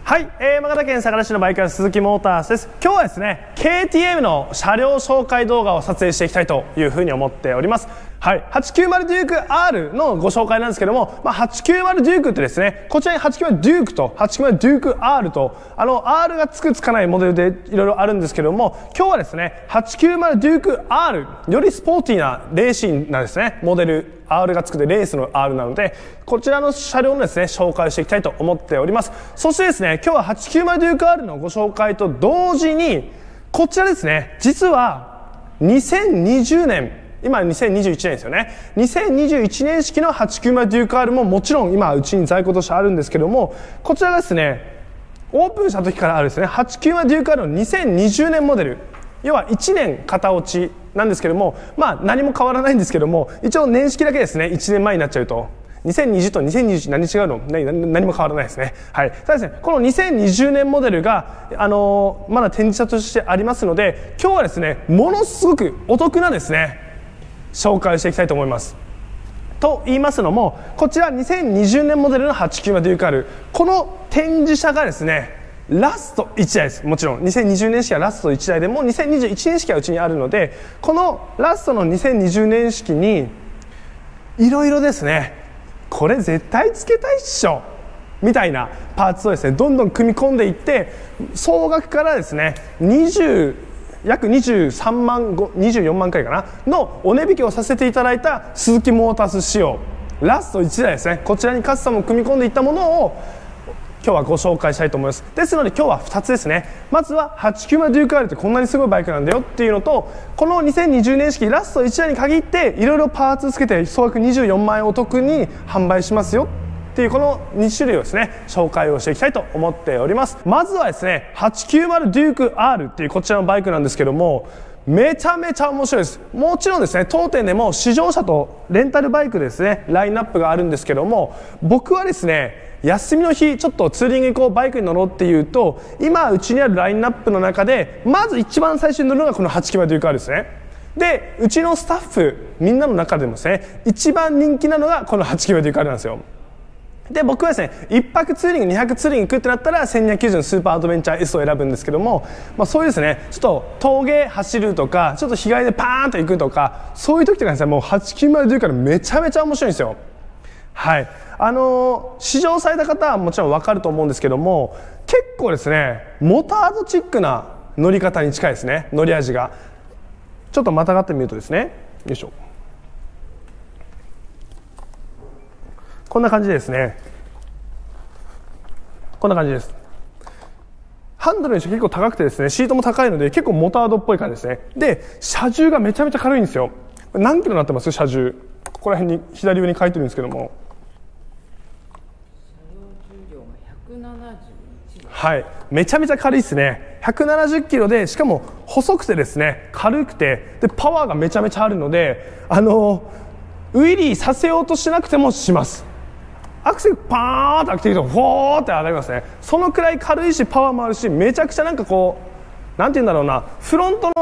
はい、山形県佐賀市のバイク屋鈴木モータースです。今日はですね KTM の車両紹介動画を撮影していきたいというふうに思っております。はい、890デューク R のご紹介なんですけども、890デュークってですね、こちらに890デュークと890デューク R とR がつくつかないモデルでいろいろあるんですけども、今日はですね890デューク R よりスポーティーなレーシングなですねモデル R がつくでレースの R なので、こちらの車両のですね紹介していきたいと思っております。そしてですね今日は890デューク R のご紹介と同時に、こちらですね、実は2020年今2021年ですよね。2021年式の890デューク R ももちろん今うちに在庫としてあるんですけども、こちらがですねオープンした時からあるですね890デューク R の2020年モデル、要は1年型落ちなんですけども、何も変わらないんですけども、一応年式だけですね1年前になっちゃうと2020と2021何違うの？何も変わらないですね。はい。ただですね、この2020年モデルが、まだ展示車としてありますので、今日はですね、ものすごくお得なですね、紹介をしていきたいと思います。と言いますのも、こちら2020年モデルの890デューク R、この展示車がですね、ラスト1台です。もちろん2020年式はラスト1台でも2021年式はうちにあるので、このラストの2020年式にいろいろですね、これ絶対つけたいっしょみたいなパーツをですねどんどん組み込んでいって、総額からですね約23万24万回かなのお値引きをさせていただいた鈴木モータース仕様ラスト1台ですね、こちらにカスタムを組み込んでいったものを今日はご紹介したいと思います。ですので今日は2つですね。まずは890デューク R ってこんなにすごいバイクなんだよっていうのと、この2020年式ラスト1台に限っていろいろパーツつけて総額24万円お得に販売しますよっていうこの2種類をですね紹介をしていきたいと思っております。まずはですね890デューク R っていうこちらのバイクなんですけども、めちゃめちゃ面白いです。もちろんですね当店でも試乗車とレンタルバイクですねラインナップがあるんですけども、僕はですね休みの日ちょっとツーリング行こうバイクに乗ろうっていうと、今うちにあるラインナップの中でまず一番最初に乗るのがこの890デューク R ですね。でうちのスタッフみんなの中でもですね一番人気なのがこの890デューク R なんですよ。で僕はですね1泊ツーリング2泊ツーリング行くってなったら1290のスーパーアドベンチャー S を選ぶんですけども、そういうですねちょっと峠走るとかちょっと日帰りでパーンと行くとか、そういう時とかですねもう890デューク R めちゃめちゃ面白いんですよ。はい、試乗された方はもちろん分かると思うんですけども、結構ですねモタードチックな乗り方に近いですね。乗り味がちょっとまたがってみるとですね、よいしょ、こんな感じですね。こんな感じです。ハンドルにして結構高くてですね、シートも高いので結構モタードっぽい感じですね。で車重がめちゃめちゃ軽いんですよ。何キロになってます？車重ここら辺に左上に書いてるんですけども、はい、めちゃめちゃ軽いですね。170キロで、しかも細くてですね軽くて、でパワーがめちゃめちゃあるので、ウィリーさせようとしなくてもします。アクセルパーンと開けていくとフォーって上がりますね。そのくらい軽いしパワーもあるし、めちゃくちゃなんかこうなんて言うんだろうな、フロント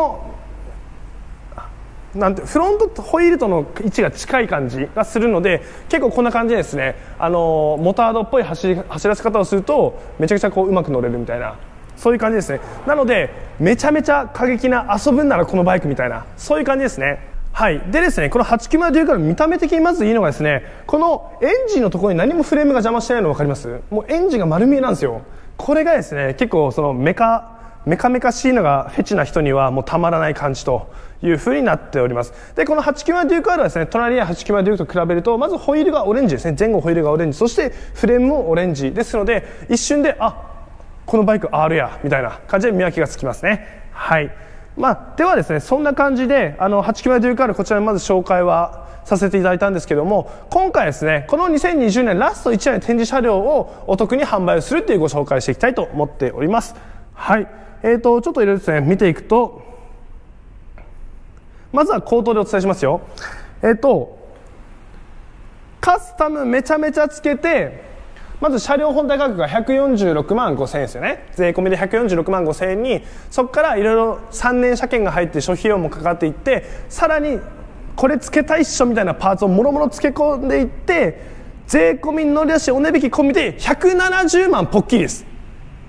ホイールとの位置が近い感じがするので、結構こんな感じでですねモタードっぽい走らせ方をするとめちゃくちゃこううまく乗れるみたいな、そういう感じですね。なのでめちゃめちゃ過激な、遊ぶんならこのバイクみたいな、そういう感じですね。はい。でですね、この890デューク R 見た目的にまずいいのがですね、このエンジンのところに何もフレームが邪魔してないの分かります？もうエンジンが丸見えなんですよ。これがですね結構そのメカしいのがフェチな人にはもうたまらない感じという風になっております。でこの890デューク R はですね、隣に890デュークと比べるとまずホイールがオレンジですね。前後ホイールがオレンジ、そしてフレームもオレンジですので、一瞬でこのバイク R やみたいな感じで見分けがつきますね。はい。ではですね、そんな感じで890デューク R こちらにまず紹介はさせていただいたんですけども、今回ですねこの2020年ラスト1台の展示車両をお得に販売をするというご紹介をしていきたいと思っております。はい。ちょっといろいろですね見ていくと、まずは口頭でお伝えしますよ。カスタムめちゃめちゃつけて、まず車両本体価格が146万5000円ですよね。税込みで146万5000円に、そこからいろいろ3年車検が入って諸費用もかかっていって、さらにこれつけたいっしょみたいなパーツをもろもろつけ込んでいって、税込み乗り出しお値引き込みで170万ポッキリです。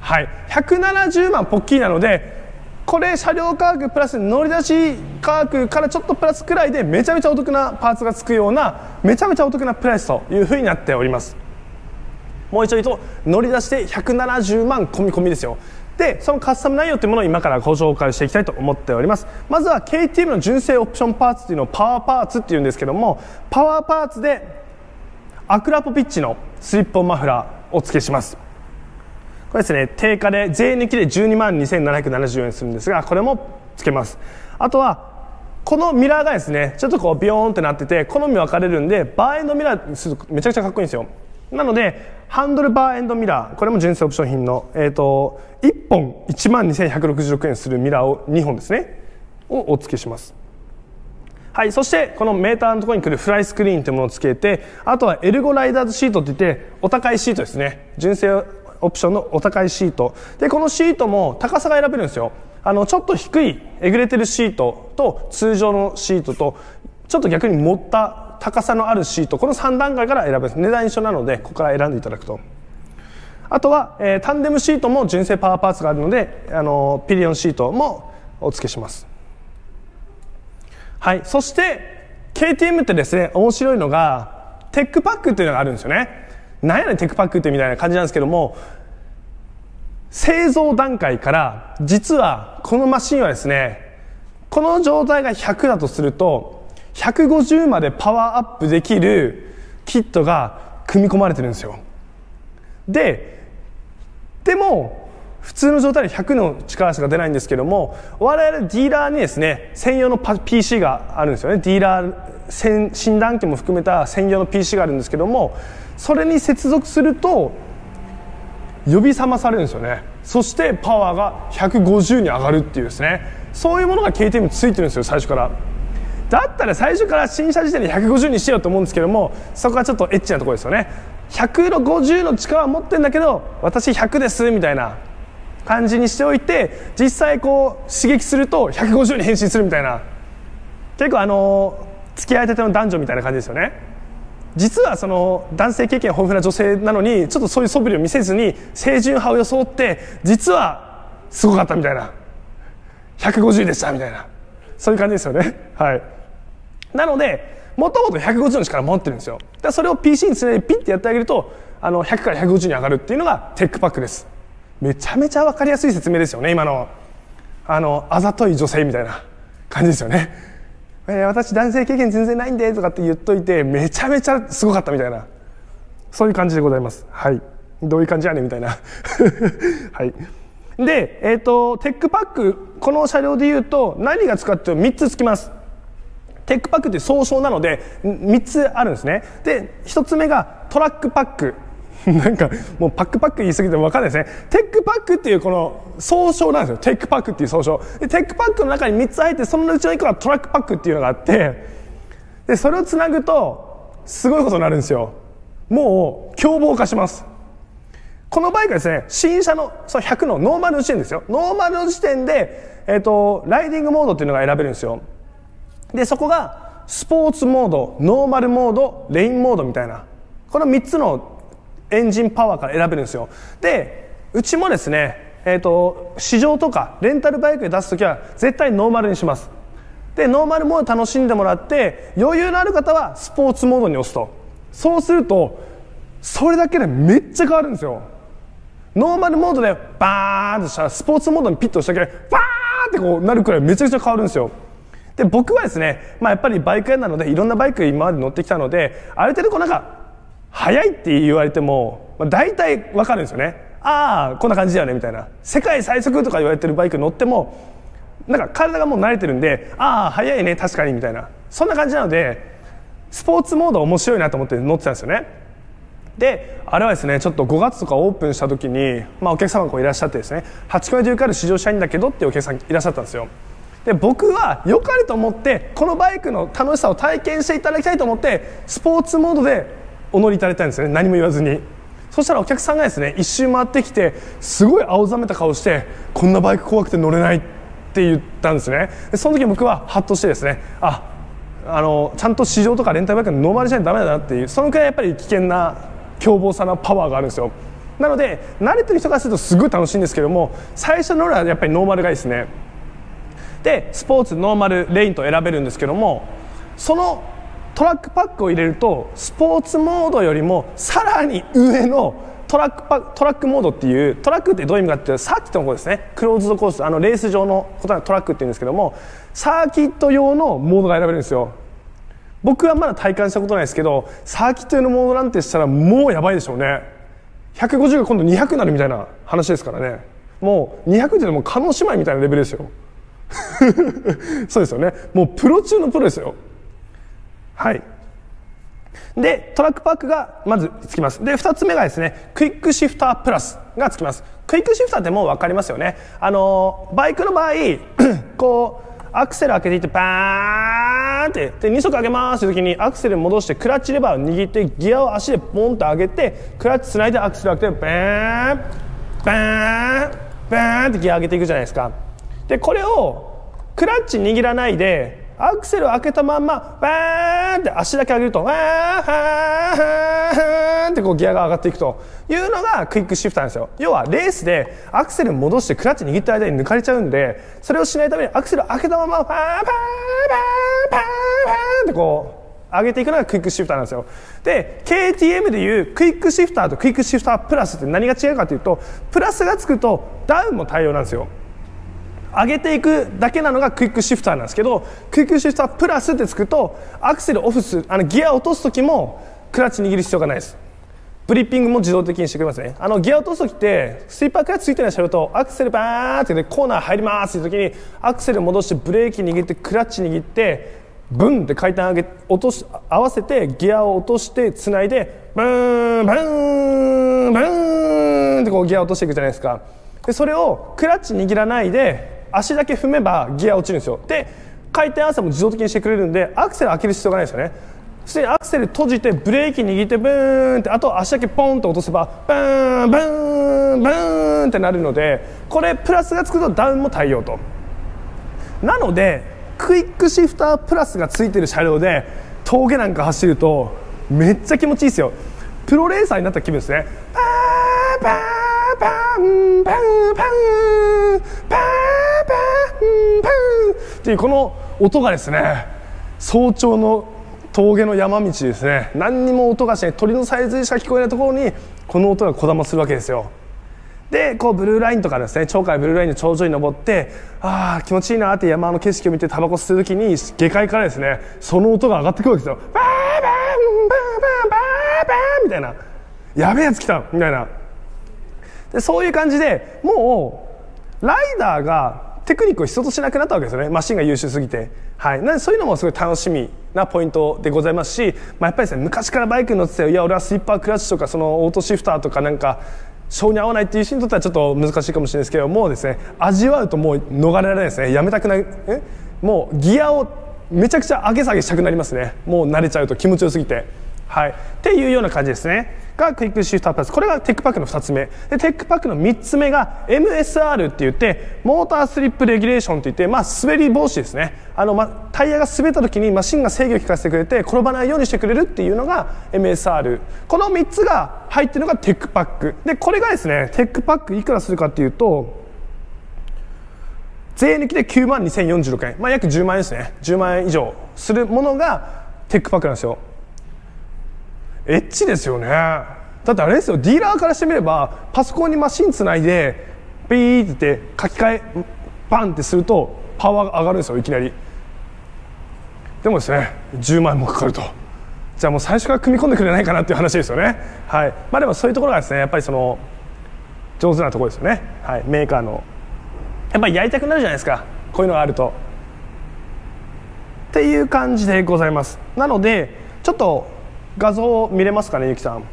はい、170万ポッキリなので、これ車両価格プラス乗り出し価格からちょっとプラスくらいでめちゃめちゃお得なパーツがつくようなめちゃめちゃお得なプライスというふうになっております。もう一度言うと乗り出して170万込み込みですよ。でそのカスタム内容というものを今からご紹介していきたいと思っております。まずは KTM の純正オプションパーツというのをパワーパーツっていうんですけども、パワーパーツでアクラポピッチのスリップオンマフラーをお付けします。これですね、定価で税抜きで12万2770円するんですが、これもつけます。あとはこのミラーがですねちょっとこうビヨーンってなってて好み分かれるんで、バーエンドミラーにするとめちゃくちゃかっこいいんですよ。なのでハンドルバーエンドミラー、これも純正オプション品の、1本1万2166円するミラーを2本ですねをお付けします。はい、そしてこのメーターのところに来るフライスクリーンというものをつけて、あとはエルゴライダーズシートといってお高いシートですね、純正オプションのお高いシートで、このシートも高さが選べるんですよ。ちょっと低いえぐれてるシートと通常のシートとちょっと逆に盛った高さのあるシート、この3段階から選べます。値段一緒なのでここから選んでいただくと。あとは、タンデムシートも純正パワーパーツがあるのでピリオンシートもお付けします。はい、そして KTM ってですね面白いのがテックパックっていうのがあるんですよね。なんやねんテックパックってみたいな感じなんですけども、製造段階から実はこのマシンはですね、この状態が100だとすると150までパワーアップできるキットが組み込まれてるんですよ。でも普通の状態で100の力しか出ないんですけども、我々ディーラーにですね専用の PC があるんですよね。ディーラー診断機も含めた専用の PC があるんですけども、それに接続すると呼び覚まされるんですよね。そしてパワーが150に上がるっていうですね、そういうものが KTM についてるんですよ最初から。だったら最初から新車時点で150にしようと思うんですけども、そこはちょっとエッチなところですよね。150の力は持ってるんだけど私100ですみたいな感じにしておいて、実際こう刺激すると150に変身するみたいな、結構付き合いたての男女みたいな感じですよね。実はその男性経験豊富な女性なのにちょっとそういう素振りを見せずに清純派を装って実はすごかったみたいな、150でしたみたいな、そういう感じですよね。はい、なのでもともと150の力持ってるんですよ。でそれを PC につないでピッてやってあげると100から150に上がるっていうのがテックパックです。めちゃめちゃ分かりやすい説明ですよね。今のあざとい女性みたいな感じですよね。私男性経験全然ないんでとかって言っといてめちゃめちゃすごかったみたいな、そういう感じでございます。はい、どういう感じやねんみたいなはい。で、テックパック、この車両でいうと何が使っても3つつきます。テックパックって総称なので3つあるんですね。で1つ目がトラックパックなんかもうパック言い過ぎても分かんないですね。テックパックっていうこの総称なんですよ。テックパックっていう総称で、テックパックの中に3つ入って、そのうちの1個がトラックパックっていうのがあって、でそれをつなぐとすごいことになるんですよ。もう凶暴化します。このバイクはですね、新車の100のノーマルの時点ですよ。ノーマルの時点で、ライディングモードっていうのが選べるんですよ。でそこがスポーツモード、ノーマルモード、レインモードみたいな、この3つのエンジンパワーから選べるんですよ。でうちもですね、試乗とかレンタルバイクで出すときは絶対ノーマルにします。でノーマルモード楽しんでもらって、余裕のある方はスポーツモードに押すと、そうするとそれだけでめっちゃ変わるんですよ。ノーマルモードでバーンとしたらスポーツモードにピッと押しただけでバーンってこうなるくらいめちゃくちゃ変わるんですよ。で僕はですね、やっぱりバイク屋なのでいろんなバイク今まで乗ってきたので、ある程度こうなんか速いって言われても、大体わかるんですよね。ああこんな感じだよねみたいな。世界最速とか言われてるバイク乗ってもなんか体がもう慣れてるんで、ああ速いね確かにみたいな、そんな感じなのでスポーツモード面白いなと思って乗ってたんですよね。であれはですね、ちょっと5月とかオープンした時に、お客様がいらっしゃってですね、8個目で受かる試乗したいんだけどっていうお客さんいらっしゃったんですよ。で僕は良かれと思ってこのバイクの楽しさを体験していただきたいと思ってスポーツモードでお乗りいただいたんですね、何も言わずに。そしたらお客さんがですね一周回ってきてすごい青ざめた顔して、こんなバイク怖くて乗れないって言ったんですね。でその時僕はハッとしてですね、ちゃんと試乗とかレンタルバイクのノーマルじゃダメだなっていう、そのくらいやっぱり危険な凶暴さなパワーがあるんですよ。 なので慣れてる人からするとすごい楽しいんですけども、最初のはやっぱりノーマルがいいですね。でスポーツノーマルレインと選べるんですけども、そのトラックパックを入れるとスポーツモードよりもさらに上のトラックモードっていう、トラックってどういう意味かっていうとサーキットのことですね。クローズドコース、レース上のことはトラックっていうんですけども、サーキット用のモードが選べるんですよ。僕はまだ体感したことないですけど、サーキット用のモードなんてしたらもうやばいでしょうね。150が今度200になるみたいな話ですからね。もう200ってもう叶姉妹みたいなレベルですよそうですよね。もうプロ中のプロですよ。はい。でトラックパックがまずつきます。で2つ目がですね、クイックシフタープラスがつきます。クイックシフターってもう分かりますよね。バイクの場合こうアクセル開けていってバーンってで2速上げますという時にアクセル戻してクラッチレバーを握ってギアを足でポンと上げてクラッチつないでアクセル開けてバーンバーンバーンってギア上げていくじゃないですか。でこれをクラッチ握らないでアクセルを開けたまんまバーンって足だけ上げるとバーンってこうギアが上がっていくというのがクイックシフターなんですよ。要はレースでアクセル戻してクラッチ握った間に抜かれちゃうんで、それをしないためにアクセルを開けたままバーンバーンバーンバーンバーンってこう上げていくのがクイックシフターなんですよ。で KTM でいうクイックシフターとクイックシフタープラスって何が違うかというと、プラスがつくとダウンも対応なんですよ。上げていくだけなのがクイックシフターなんですけど、クイックシフタープラスってつくとアクセルオフするギアを落とす時もクラッチ握る必要がないです。ブリッピングも自動的にしてくれますね。ギアを落とす時ってスイーパークラッチついてない車両とアクセルバーンって、ね、コーナー入りますっていう時にアクセル戻してブレーキ握ってクラッチ握ってブンって回転上げ落とし合わせてギアを落としてつないでブーンブーンブーンってこうギアを落としていくじゃないですか。でそれをクラッチ握らないで足だけ踏めばギア落ちるんですよ。で回転合わせも自動的にしてくれるんでアクセル開ける必要がないですよね。そしてアクセル閉じてブレーキ握ってブーンってあと足だけポンと落とせばブーンブーンブーンってなるので、これプラスがつくとダウンも対応と。なのでクイックシフタープラスがついてる車両で峠なんか走るとめっちゃ気持ちいいですよ。プロレーサーになった気分ですね。パーパーパンパンパンパーパーパンっていうこの音がですね、早朝の峠の山道ですね、何にも音がしない鳥のさえずりしか聞こえないところにこの音がこだまするわけですよ。でこうブルーラインとかですね、鳥海ブルーラインの頂上に登ってあー気持ちいいなって山の景色を見てタバコ吸う時に下界からですねその音が上がってくるわけですよ。バーバーバーバーバーみたいな、やべえやつ来たみたいな。でそういう感じでもうライダーがテクニックを必要としなくなったわけですよね。マシンが優秀すぎて、はい、なのでそういうのもすごい楽しみなポイントでございますし、やっぱりですね昔からバイクに乗ってていや俺はスイッパークラッチとかそのオートシフターとかなんか性に合わないっていう人にとってはちょっと難しいかもしれないですけどもですね、味わうともう逃れられないですね。やめたくない、もうギアをめちゃくちゃ上げ下げしたくなりますね。もう慣れちゃうと気持ちよすぎて、はい、っていうような感じですねがクイックシフタープラス。これがテックパックの2つ目で、テックパックの3つ目が MSR って言ってモータースリップレギュレーションって言って、滑り防止ですね。タイヤが滑った時にマシンが制御を効かせてくれて転ばないようにしてくれるっていうのが MSR。 この3つが入っているのがテックパックで、これがですねテックパックいくらするかっていうと税抜きで92,046円、約10万円ですね。10万円以上するものがテックパックなんですよ。エッチですよね。だってあれですよ、ディーラーからしてみればパソコンにマシンつないでピーって書き換えバンってするとパワーが上がるんですよいきなり。でもですね10万円もかかると、じゃあもう最初から組み込んでくれないかなっていう話ですよね。はい、でもそういうところがですねやっぱりその上手なところですよね。はい、メーカーのやっぱりやりたくなるじゃないですか、こういうのがあるとっていう感じでございます。なのでちょっと画像見れますかね、ゆきさん。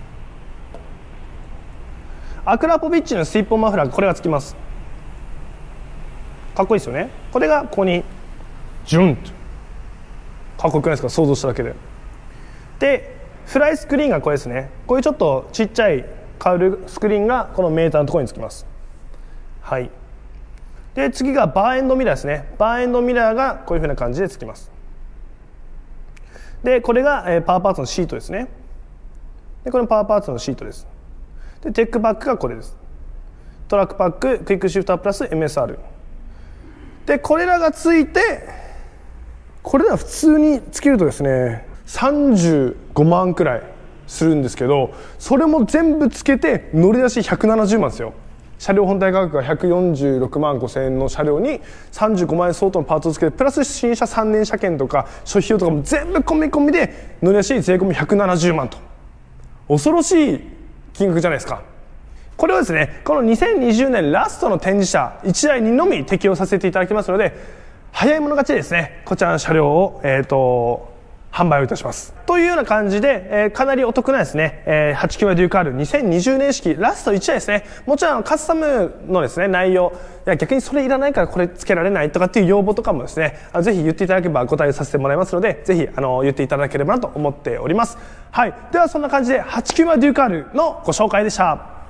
アクラポビッチのスイッポンマフラー、これがつきます。かっこいいですよね。これがここにジュンとかっこよくないですか、想像しただけで。でフライスクリーンがこれですね。こういうちょっとちっちゃいカウルスクリーンがこのメーターのところにつきます。はい。で次がバーエンドミラーですね。バーエンドミラーがこういうふうな感じでつきます。でこれがパワーパーツのシートですね。でこれもパワーパーツのシートです。 でテックバックがこれです。トラックパック、クイックシフタープラス MSR で、これらがついて、これら普通につけるとですね35万くらいするんですけど、それも全部つけて乗り出し170万ですよ。車両本体価格が146万5千円の車両に35万円相当のパーツをつけて、プラス新車3年車検とか諸費用とかも全部込み込みで乗り出し税込み170万と、恐ろしい金額じゃないですか。これをですね、この2020年ラストの展示車1台にのみ適用させていただきますので、早い者勝ちでですね、こちらの車両を、販売をいたしますというような感じで、かなりお得なですね、89デューカール2020年式ラスト1台ですね。もちろんカスタムのですね内容、いや逆にそれいらないからこれつけられないとかっていう要望とかもですね、ぜひ言っていただければ答えさせてもらいますので、ぜひ言っていただければなと思っております。はい、ではそんな感じで890デューカールのご紹介でした。